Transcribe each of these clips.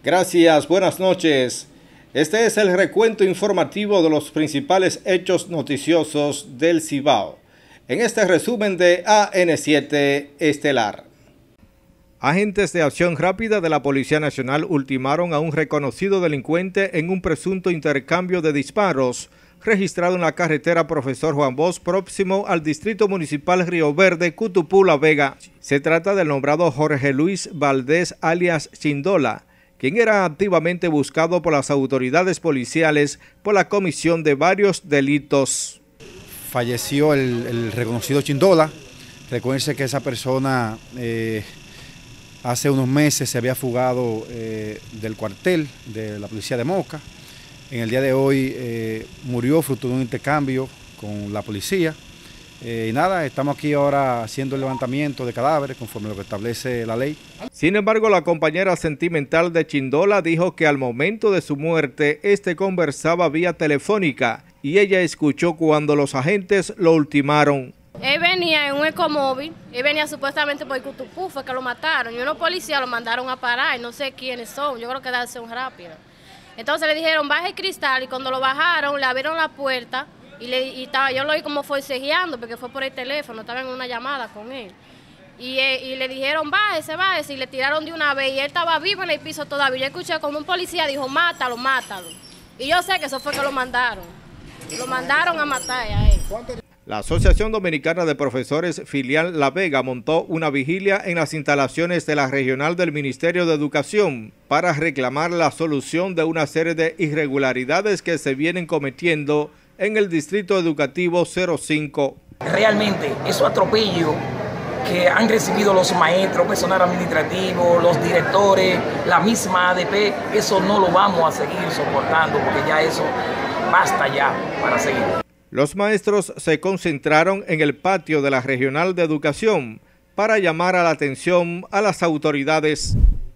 Gracias, buenas noches. Este es el recuento informativo de los principales hechos noticiosos del Cibao. En este resumen de AN7 Estelar. Agentes de acción rápida de la Policía Nacional ultimaron a un reconocido delincuente en un presunto intercambio de disparos registrado en la carretera Profesor Juan Bosch próximo al Distrito Municipal Río Verde, Cutupú, La Vega. Se trata del nombrado Jorge Luis Valdés alias Chindola, quien era activamente buscado por las autoridades policiales por la comisión de varios delitos. Falleció el reconocido Chindola. Recuérdense que esa persona hace unos meses se había fugado del cuartel de la policía de Moca. En el día de hoy murió fruto de un intercambio con la policía. Y nada, estamos aquí ahora haciendo el levantamiento de cadáveres conforme lo que establece la ley. Sin embargo, la compañera sentimental de Chindola dijo que al momento de su muerte, este conversaba vía telefónica y ella escuchó cuando los agentes lo ultimaron. Él venía en un ecomóvil, él venía supuestamente por Cutupú, fue que lo mataron, y unos policías lo mandaron a parar, no sé quiénes son, yo creo que debe ser un rápido. Entonces le dijeron, baja el cristal, y cuando lo bajaron, le abrieron la puerta, yo lo oí como forcejeando, porque fue por el teléfono, estaba en una llamada con él. Y le dijeron, bájese, y le tiraron de una vez, y él estaba vivo en el piso todavía. Yo escuché como un policía dijo, mátalo. Y yo sé que eso fue que lo mandaron a matar a él. La Asociación Dominicana de Profesores Filial La Vega montó una vigilia en las instalaciones de la regional del Ministerio de Educación para reclamar la solución de una serie de irregularidades que se vienen cometiendo en el Distrito Educativo 05. Realmente, esos atropellos que han recibido los maestros, personal administrativo, los directores, la misma ADP, eso no lo vamos a seguir soportando porque ya eso basta ya para seguir. Los maestros se concentraron en el patio de la Regional de Educación para llamar a la atención a las autoridades.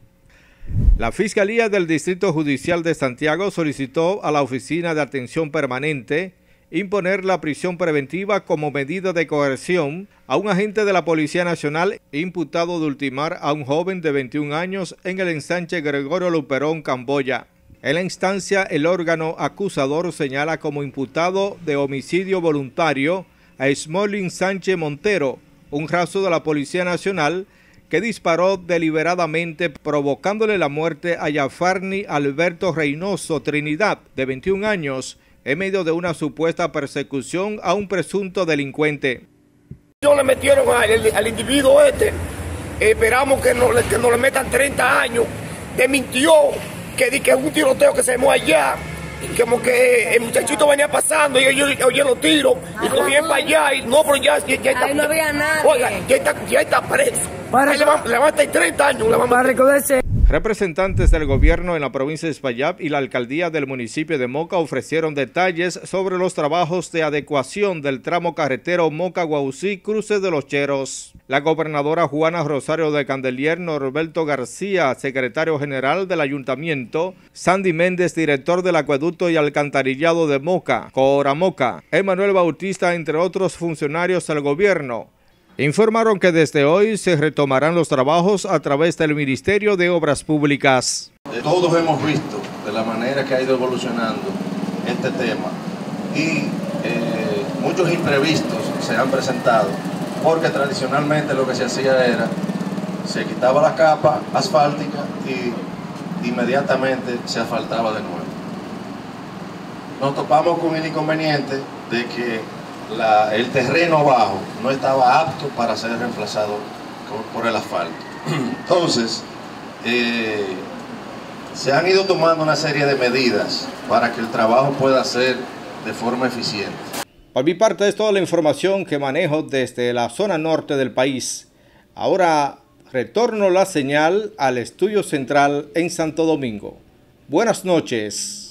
La Fiscalía del Distrito Judicial de Santiago solicitó a la Oficina de Atención Permanente imponer la prisión preventiva como medida de coerción a un agente de la Policía Nacional imputado de ultimar a un joven de 21 años en el ensanche Gregorio Luperón, Camboya. En la instancia, el órgano acusador señala como imputado de homicidio voluntario a Smolin Sánchez Montero, un raso de la Policía Nacional que disparó deliberadamente provocándole la muerte a Yafarni Alberto Reynoso Trinidad, de 21 años, en medio de una supuesta persecución a un presunto delincuente. Le metieron al individuo esperamos que no le metan 30 años, mintió. Que es un tiroteo que se armó allá, y como que el muchachito venía pasando y yo oye los tiros y cogían para allá y no, pero ya está. Ahí no había nadie. Oiga, ya está preso. Le van a estar 30 años. Para recordarse. Representantes del gobierno en la provincia de Espaillat y la alcaldía del municipio de Moca ofrecieron detalles sobre los trabajos de adecuación del tramo carretero Moca-Guaucí, cruce de los Cheros. La gobernadora Juana Rosario de Candelier, Norberto García, secretario general del ayuntamiento, Sandy Méndez, director del acueducto y alcantarillado de Moca, Cora Moca, Emanuel Bautista, entre otros funcionarios del gobierno, informaron que desde hoy se retomarán los trabajos a través del Ministerio de Obras Públicas. Todos hemos visto de la manera que ha ido evolucionando este tema y muchos imprevistos se han presentado porque tradicionalmente lo que se hacía era se quitaba la capa asfáltica y inmediatamente se asfaltaba de nuevo. Nos topamos con el inconveniente de que el terreno abajo no estaba apto para ser reemplazado por el asfalto. Entonces, se han ido tomando una serie de medidas para que el trabajo pueda ser de forma eficiente. Por mi parte es toda la información que manejo desde la zona norte del país. Ahora retorno la señal al estudio central en Santo Domingo. Buenas noches.